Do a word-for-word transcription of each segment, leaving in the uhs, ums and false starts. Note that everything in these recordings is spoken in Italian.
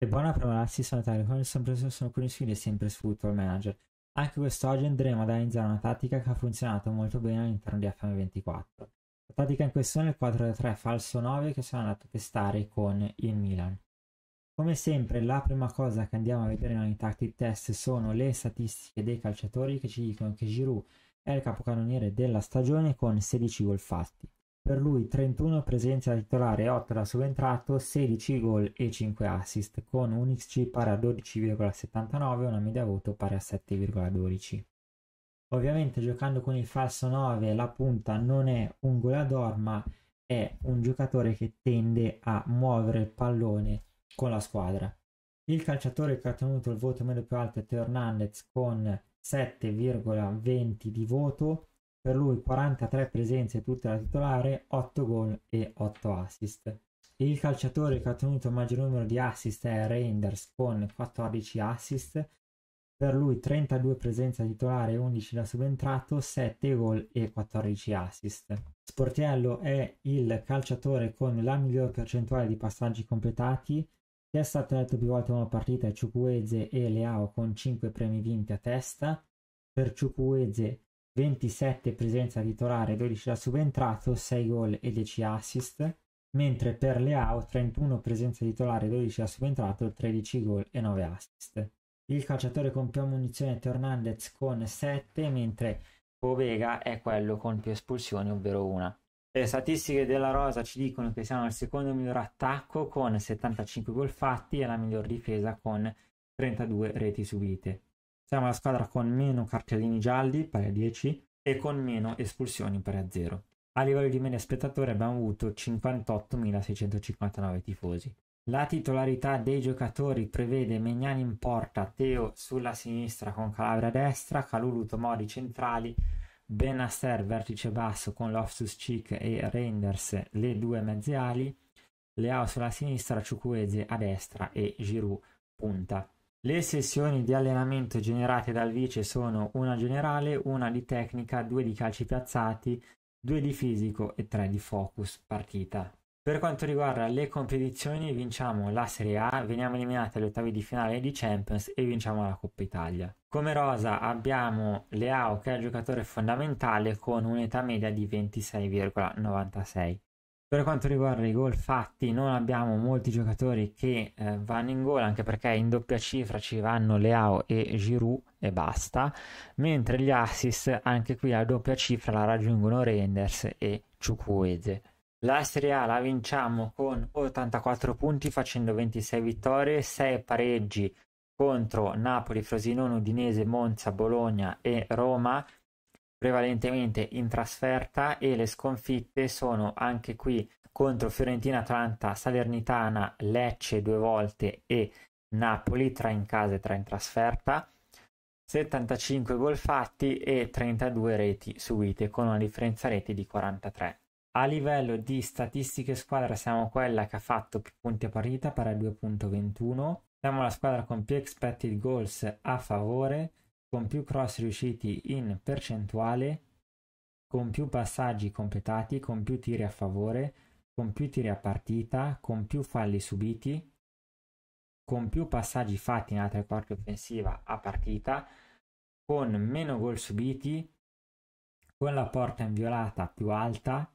buona prova l'assist notare come sono preso sono con i sfide sempre su Football Manager. Anche quest'oggi andremo ad analizzare una tattica che ha funzionato molto bene all'interno di F M ventiquattro. La tattica in questione è il quattro tre tre falso nove che sono andato a testare con il Milan. Come sempre la prima cosa che andiamo a vedere nei tactic test sono le statistiche dei calciatori che ci dicono che Giroud è il capocannoniere della stagione con sedici gol fatti. Per lui trentuno presenze da titolare e otto da subentrato, sedici gol e cinque assist, con un X G pari a dodici virgola settantanove e una media voto pari a sette virgola dodici. Ovviamente giocando con il falso nove la punta non è un goleador, ma è un giocatore che tende a muovere il pallone con la squadra. Il calciatore che ha ottenuto il voto medio più alto è Teo Hernandez con sette virgola venti di voto. Per lui quarantatré presenze tutte da titolare, otto gol e otto assist. Il calciatore che ha ottenuto il maggior numero di assist è Reinders con quattordici assist. Per lui trentadue presenze da titolare, undici da subentrato, sette gol e quattordici assist. Sportiello è il calciatore con la miglior percentuale di passaggi completati, che è stato eletto più volte in una partita è Chukwueze e Leao con cinque premi vinti a testa. Per Chukwueze ventisette presenze da titolare, dodici da subentrato, sei gol e dieci assist, mentre per Leao trentuno presenze da titolare, dodici da subentrato, tredici gol e nove assist. Il calciatore con più munizioni è Teo Hernandez con sette, mentre Povega è quello con più espulsioni, ovvero una. Le statistiche della rosa ci dicono che siamo il secondo miglior attacco con settantacinque gol fatti e la miglior difesa con trentadue reti subite. Siamo la squadra con meno cartellini gialli, pari a dieci, e con meno espulsioni, pari a zero. A livello di media spettatori abbiamo avuto cinquantottomilaseicentocinquantanove tifosi. La titolarità dei giocatori prevede Maignan in porta, Teo sulla sinistra con Calabria a destra, Kalulu, Tomori centrali, Benacer vertice basso con Loftus-Cheek e Reinders le due mezze ali, Leao sulla sinistra, Chukwueze a destra e Giroud punta. Le sessioni di allenamento generate dal vice sono una generale, una di tecnica, due di calci piazzati, due di fisico e tre di focus partita. Per quanto riguarda le competizioni, vinciamo la Serie A, veniamo eliminati agli ottavi di finale di Champions e vinciamo la Coppa Italia. Come rosa abbiamo Leao che è il giocatore fondamentale con un'età media di ventisei virgola novantasei. Per quanto riguarda i gol fatti non abbiamo molti giocatori che eh, vanno in gol, anche perché in doppia cifra ci vanno Leao e Giroud e basta, mentre gli assist anche qui a doppia cifra la raggiungono Reinders e Chukwueze. La Serie A la vinciamo con ottantaquattro punti facendo ventisei vittorie, sei pareggi contro Napoli, Frosinone, Udinese, Monza, Bologna e Roma, prevalentemente in trasferta, e le sconfitte sono anche qui contro Fiorentina, Atalanta, Salernitana, Lecce due volte e Napoli, tre in casa e tre in trasferta, settantacinque gol fatti e trentadue reti subite con una differenza reti di quarantatré. A livello di statistiche squadra siamo quella che ha fatto più punti a partita, pari a due virgola ventuno, siamo la squadra con più expected goals a favore, con più cross riusciti in percentuale, con più passaggi completati, con più tiri a favore, con più tiri a partita, con più falli subiti, con più passaggi fatti in altre quarti offensiva a partita, con meno gol subiti, con la porta inviolata più alta,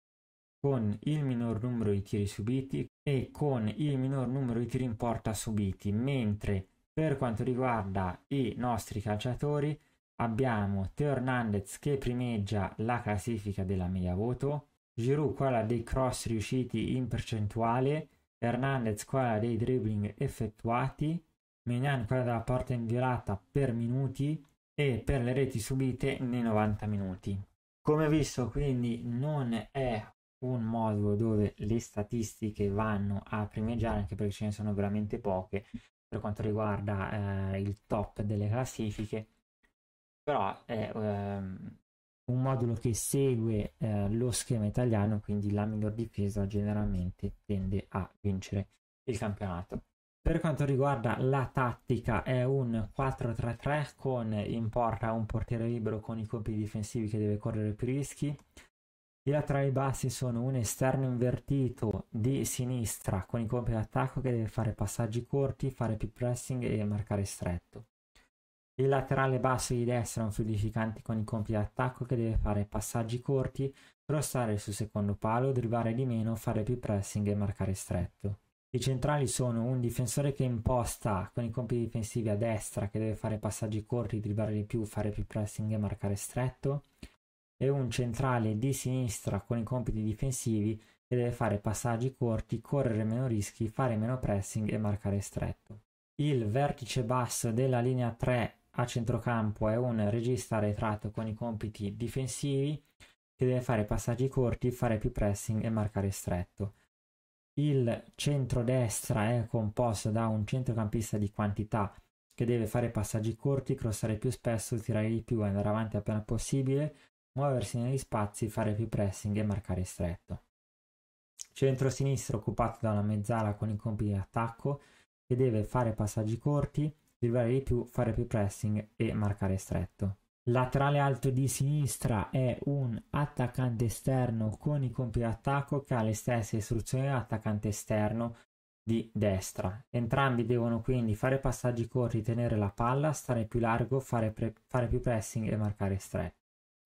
con il minor numero di tiri subiti e con il minor numero di tiri in porta subiti, mentre per quanto riguarda i nostri calciatori abbiamo Teo Hernandez che primeggia la classifica della media voto, Giroud quella dei cross riusciti in percentuale, Hernandez quella dei dribbling effettuati, Maignan quella della porta inviolata per minuti e per le reti subite nei novanta minuti. Come visto, quindi non è un modulo dove le statistiche vanno a primeggiare, anche perché ce ne sono veramente poche per quanto riguarda eh, il top delle classifiche, però è ehm, un modulo che segue eh, lo schema italiano, quindi la miglior difesa generalmente tende a vincere il campionato. Per quanto riguarda la tattica è un quattro tre tre con in porta un portiere libero con i compiti difensivi che deve correre più rischi, I laterali bassi sono un esterno invertito di sinistra con i compiti di attacco che deve fare passaggi corti, fare pick pressing e marcare stretto. Il laterale basso di destra è un fluidificante con i compiti di attacco che deve fare passaggi corti, crossare sul secondo palo, dribblare di meno, fare pick pressing e marcare stretto. I centrali sono un difensore che imposta con i compiti difensivi a destra che deve fare passaggi corti, dribblare di più, fare pick pressing e marcare stretto, e un centrale di sinistra con i compiti difensivi che deve fare passaggi corti, correre meno rischi, fare meno pressing e marcare stretto. Il vertice basso della linea tre a centrocampo è un regista arretrato con i compiti difensivi che deve fare passaggi corti, fare più pressing e marcare stretto. Il centrodestra è composto da un centrocampista di quantità che deve fare passaggi corti, crossare più spesso, tirare di più, andare avanti appena possibile, muoversi negli spazi, fare più pressing e marcare stretto. Centro-sinistro occupato da una mezzala con i compiti di attacco che deve fare passaggi corti, dribblare di più, fare più pressing e marcare stretto. Laterale alto di sinistra è un attaccante esterno con i compiti di attacco che ha le stesse istruzioni dell'attaccante esterno di destra. Entrambi devono quindi fare passaggi corti, tenere la palla, stare più largo, fare, pre- fare più pressing e marcare stretto.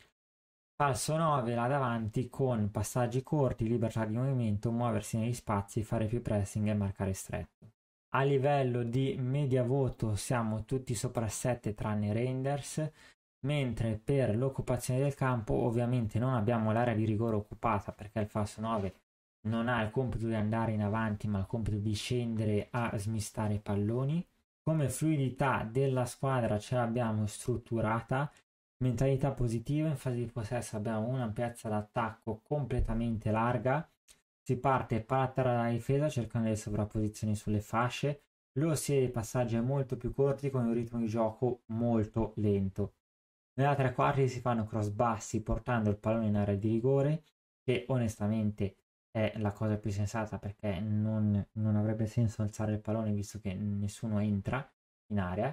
Falso nove là davanti con passaggi corti, libertà di movimento, muoversi negli spazi, fare più pressing e marcare stretto. A livello di media voto siamo tutti sopra sette tranne Reinders, mentre per l'occupazione del campo ovviamente non abbiamo l'area di rigore occupata perché il falso nove non ha il compito di andare in avanti ma il compito di scendere a smistare i palloni. Come fluidità della squadra ce l'abbiamo strutturata. Mentalità positiva, in fase di possesso abbiamo un'ampiezza d'attacco completamente larga, si parte palla a terra dalla difesa cercando le sovrapposizioni sulle fasce, lo serie di passaggi è molto più corti con un ritmo di gioco molto lento. Nella tre quarti si fanno cross bassi portando il pallone in area di rigore, che onestamente è la cosa più sensata perché non, non avrebbe senso alzare il pallone visto che nessuno entra in area.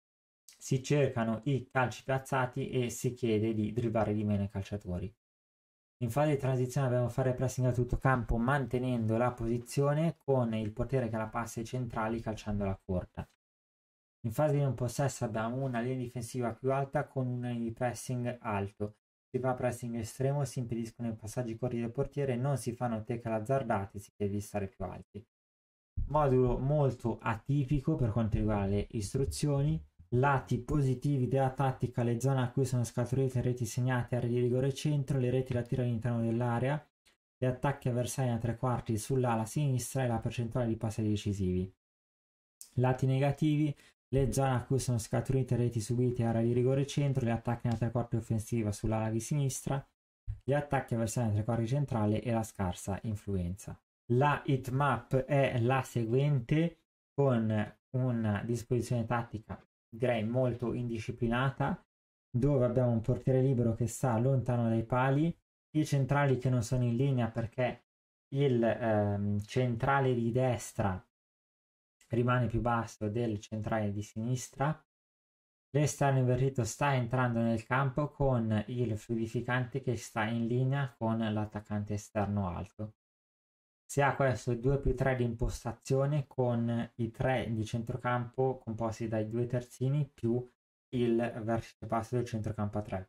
Si cercano i calci piazzati e si chiede di dribblare di meno i calciatori. In fase di transizione dobbiamo fare pressing a tutto campo mantenendo la posizione con il potere che la passa ai centrali calciandola corta. In fase di non possesso abbiamo una linea difensiva più alta con una linea di pressing alto. Si fa pressing estremo, si impediscono i passaggi corti del portiere, non si fanno tackle azzardati, si chiede di stare più alti. Modulo molto atipico per quanto riguarda le istruzioni. Lati positivi della tattica: le zone a cui sono scaturite reti segnate, area di rigore centro, le reti da tiro all'interno dell'area, gli attacchi avversari a tre quarti sull'ala sinistra e la percentuale di passi decisivi. Lati negativi: le zone a cui sono scaturite reti subite, area di rigore centro, gli attacchi a tre quarti offensiva sull'ala di sinistra, gli attacchi avversari a tre quarti centrale e la scarsa influenza. La hitmap è la seguente con una disposizione tattica direi molto indisciplinata, dove abbiamo un portiere libero che sta lontano dai pali, i centrali che non sono in linea perché il ehm, centrale di destra rimane più basso del centrale di sinistra, l'esterno invertito sta entrando nel campo con il fluidificante che sta in linea con l'attaccante esterno alto. Si ha questo due più tre di impostazione con i tre di centrocampo composti dai due terzini più il vertice basso del centrocampo a tre.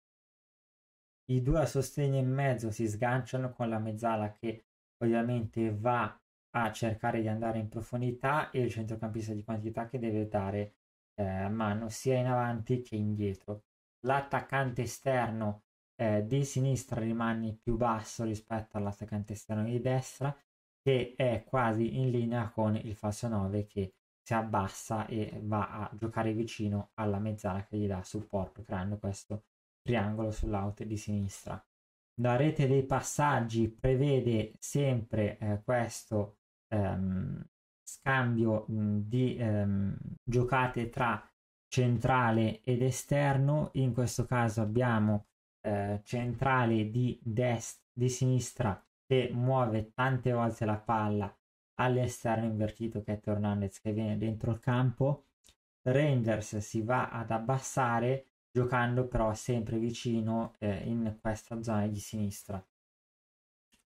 I due a sostegno in mezzo si sganciano con la mezzala che ovviamente va a cercare di andare in profondità e il centrocampista di quantità che deve dare eh, mano sia in avanti che indietro. L'attaccante esterno Eh, di sinistra rimane più basso rispetto all'attaccante esterno di destra, che è quasi in linea con il falso nove che si abbassa e va a giocare vicino alla mezzala che gli dà supporto, creando questo triangolo sull'out di sinistra. La rete dei passaggi prevede sempre eh, questo ehm, scambio mh, di ehm, giocate tra centrale ed esterno. In questo caso abbiamo Eh, centrale di destra, di sinistra che muove tante volte la palla all'esterno invertito che è Hernandez che viene dentro il campo. Reinders si va ad abbassare giocando però sempre vicino eh, in questa zona di sinistra.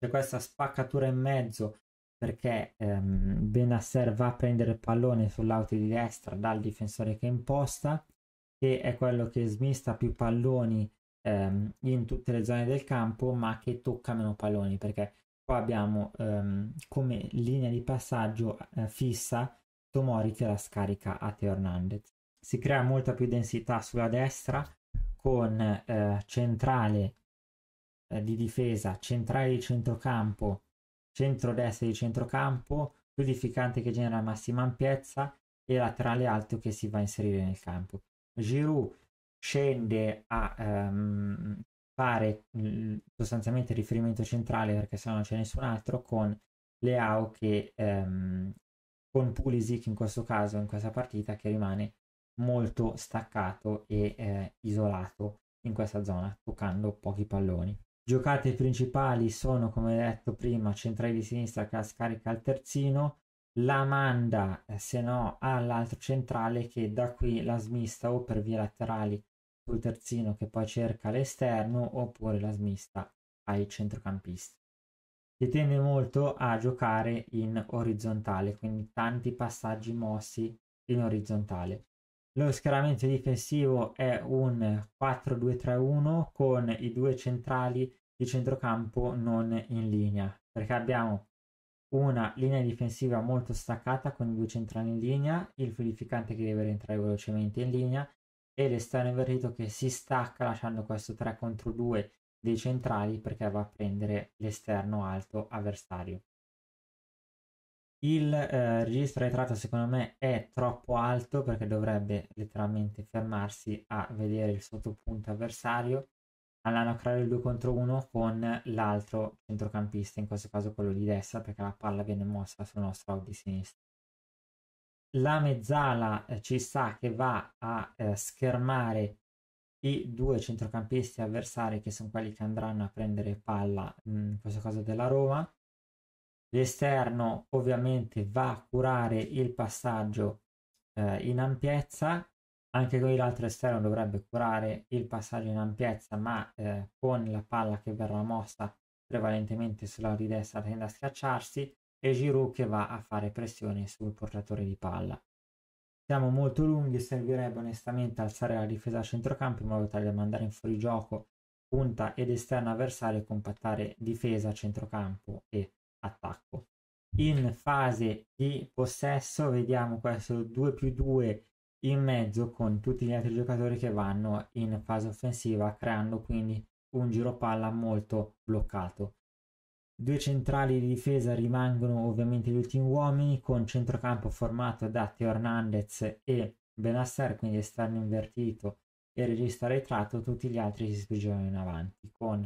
c'è questa spaccatura in mezzo perché ehm, Benasser va a prendere il pallone sull'auto di destra dal difensore che imposta, che è quello che smista più palloni ehm, in tutte le zone del campo, ma che tocca meno palloni, perché qua abbiamo ehm, come linea di passaggio eh, fissa Tomori che la scarica a Teo Hernandez. Si crea molta più densità sulla destra con eh, centrale eh, di difesa, centrale di centrocampo, centrodestra di centrocampo, fluidificante che genera massima ampiezza e laterale alto che si va a inserire nel campo. Giroud scende a ehm, fare mh, sostanzialmente riferimento centrale perché se no non c'è nessun altro, con Leao che ehm, con Pulisic in questo caso, in questa partita, che rimane molto staccato e eh, isolato in questa zona, toccando pochi palloni. Giocate principali sono, come detto prima, centrale di sinistra che la scarica al terzino, la manda eh, se no all'altro centrale che da qui la smista o per vie laterali sul terzino che poi cerca l'esterno oppure la smista ai centrocampisti. Si tende molto a giocare in orizzontale, quindi tanti passaggi mossi in orizzontale. Lo schieramento difensivo è un quattro due tre uno con i due centrali di centrocampo non in linea, perché abbiamo una linea difensiva molto staccata con i due centrali in linea, il fluidificante che deve rientrare velocemente in linea e l'esterno invertito che si stacca lasciando questo tre contro due dei centrali perché va a prendere l'esterno alto avversario. Il eh, registro ritratto secondo me è troppo alto perché dovrebbe letteralmente fermarsi a vedere il sottopunto avversario, andando a creare il due contro uno con l'altro centrocampista, in questo caso quello di destra perché la palla viene mossa sul nostro out di sinistra. La mezzala eh, ci sta che va a eh, schermare i due centrocampisti avversari che sono quelli che andranno a prendere palla, in questo caso della Roma. L'esterno ovviamente va a curare il passaggio eh, in ampiezza, anche qui l'altro esterno dovrebbe curare il passaggio in ampiezza, ma eh, con la palla che verrà mossa prevalentemente sulla di destra tende a schiacciarsi, e Giroud che va a fare pressione sul portatore di palla. Siamo molto lunghi, servirebbe onestamente alzare la difesa a centrocampo in modo tale da mandare in fuorigioco punta ed esterno avversario e compattare difesa, centrocampo e attacco. In fase di possesso vediamo questo due più due in mezzo con tutti gli altri giocatori che vanno in fase offensiva, creando quindi un giro palla molto bloccato. Due centrali di difesa rimangono ovviamente gli ultimi uomini, con centrocampo formato da Teo Hernandez e Benasser, quindi esterno invertito e regista ritratto. Tutti gli altri si spingono in avanti con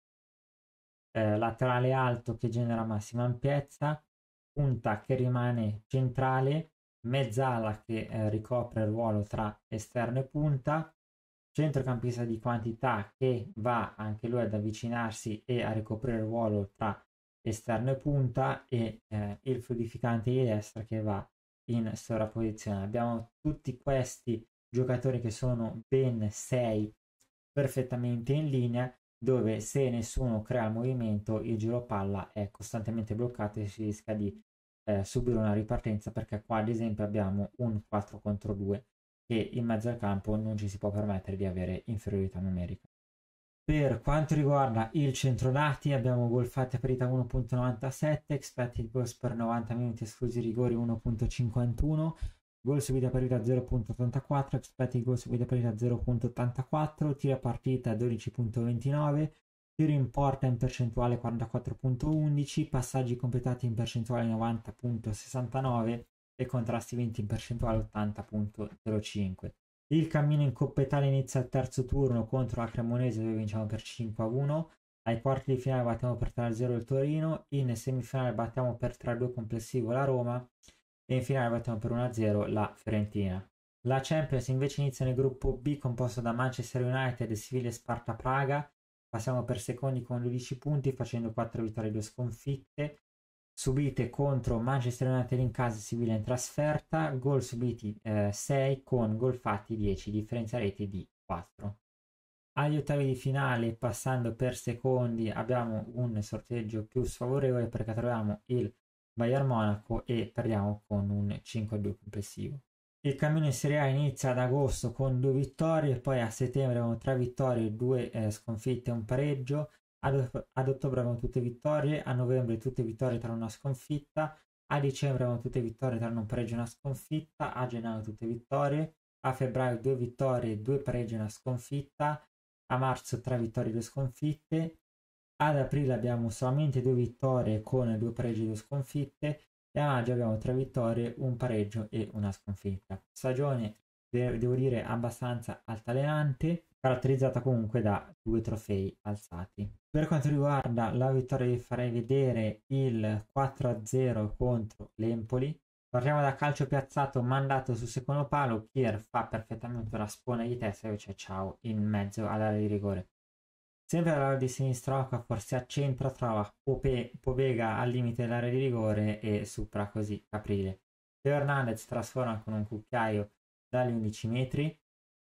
eh, laterale alto che genera massima ampiezza, punta che rimane centrale, mezzala che eh, ricopre il ruolo tra esterno e punta, centrocampista di quantità che va anche lui ad avvicinarsi e a ricoprire il ruolo tra esterno e punta, e eh, il fluidificante di destra che va in sovrapposizione. Abbiamo tutti questi giocatori che sono ben sei perfettamente in linea, dove se nessuno crea il movimento il giro palla è costantemente bloccato e si rischia di eh, subire una ripartenza, perché qua ad esempio abbiamo un quattro contro due che in mezzo al campo non ci si può permettere di avere inferiorità numerica. Per quanto riguarda il centrodati abbiamo gol fatti a parità uno virgola novantasette, expected goals per novanta minuti esclusi rigori uno virgola cinquantuno, gol subiti a parità zero virgola ottantaquattro, expected goals subiti a parità zero virgola ottantaquattro, tiri a partita dodici virgola ventinove, tiri in porta in percentuale quarantaquattro virgola undici, passaggi completati in percentuale novanta virgola sessantanove e contrasti vinti in percentuale ottanta virgola zero cinque. Il cammino in Coppa Italia inizia al terzo turno contro la Cremonese, dove vinciamo per cinque a uno. Ai quarti di finale battiamo per tre a zero il Torino, in semifinale battiamo per tre a due complessivo la Roma e in finale battiamo per uno a zero la Fiorentina. La Champions invece inizia nel gruppo B composto da Manchester United, Siviglia e Sparta Praga. Passiamo per secondi con dodici punti facendo quattro vittorie e due sconfitte subite contro Manchester United in casa e Siviglia in trasferta, gol subiti eh, sei con gol fatti dieci, differenza reti di quattro. Agli ottavi di finale, passando per secondi, abbiamo un sorteggio più sfavorevole perché troviamo il Bayern Monaco e perdiamo con un cinque a due complessivo. Il cammino in Serie A inizia ad agosto con due vittorie, poi a settembre abbiamo tre vittorie, due eh, sconfitte e un pareggio. Ad, ad ottobre abbiamo tutte vittorie, a novembre tutte vittorie tra una sconfitta, a dicembre abbiamo tutte vittorie tra un pareggio e una sconfitta, a gennaio tutte vittorie, a febbraio due vittorie, due pareggi e una sconfitta, a marzo tre vittorie e due sconfitte, ad aprile abbiamo solamente due vittorie con due pareggi e due sconfitte e a maggio abbiamo tre vittorie, un pareggio e una sconfitta. Stagione, devo dire, abbastanza altalenante, caratterizzata comunque da due trofei alzati. Per quanto riguarda la vittoria, vi farei vedere il quattro a zero contro l'Empoli. Partiamo da calcio piazzato mandato sul secondo palo, Kier fa perfettamente la spona di testa e invece ciao in mezzo all'area di rigore. Sempre all'area di sinistra Okafor si accentra, trova Pope, Pobega al limite dell'area di rigore e supera così Caprile. Teo Hernandez trasforma con un cucchiaio dagli undici metri.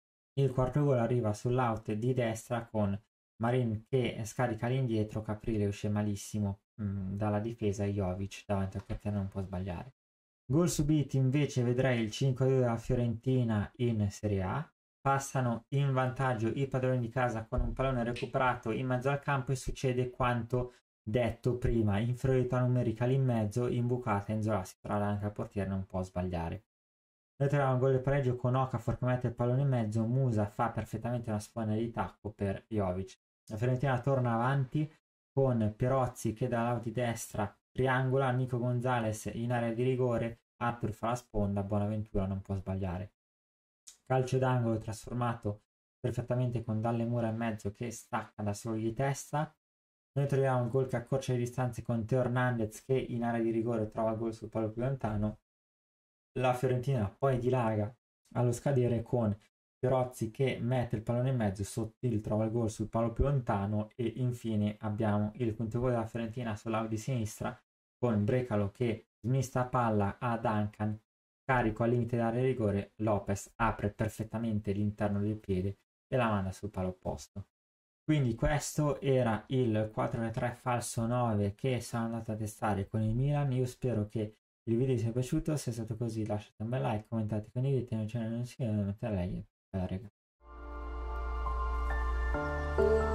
Il quarto gol arriva sull'out di destra con Marin che scarica all'indietro, Caprile uscì malissimo mh, dalla difesa, Jovic davanti al portiere non può sbagliare. Gol subiti invece vedrei il cinque a due della Fiorentina in Serie A. Passano in vantaggio i padroni di casa con un pallone recuperato in mezzo al campo e succede quanto detto prima, inferiorità numerica lì in mezzo, imbucata, Enzola si trova davanti al portiere, non può sbagliare. Noi troviamo un gol di pareggio con Okafor che mette il pallone in mezzo, Musa fa perfettamente una sponda di tacco per Jovic. La Fiorentina torna avanti con Pirozzi che dalla lato di destra triangola, Nico Gonzalez in area di rigore, Arthur fa la sponda, Bonaventura non può sbagliare. Calcio d'angolo trasformato perfettamente con Dalle Mura in mezzo che stacca da solo di testa. Noi troviamo il gol che accorcia le distanze con Teo Hernandez che in area di rigore trova il gol sul palo più lontano. La Fiorentina poi dilaga allo scadere con Pirozzi che mette il pallone in mezzo, Sottil trova il gol sul palo più lontano e infine abbiamo il quinto gol della Fiorentina sull'out di sinistra con Brecalo che smista palla a Duncan, carico al limite dell'area di rigore, Lopez apre perfettamente l'interno del piede e la manda sul palo opposto. Quindi questo era il quattro a tre falso nove che sono andato a testare con il Milan. Io spero che il video vi sia piaciuto, se è stato così lasciate un bel like, commentate, condividete, non c'è non si vede, mettete like, bella raga.